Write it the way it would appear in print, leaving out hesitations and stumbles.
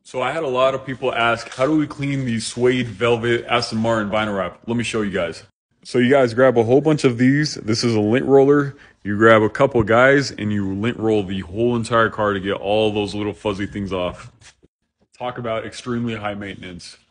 So I had a lot of people ask, how do we clean the suede velvet Aston Martin vinyl wrap? Let me show you guys. So you guys grab a whole bunch of these. This is a lint roller. You grab a couple guys and you lint roll the whole entire car to get all those little fuzzy things off. Talk about extremely high maintenance.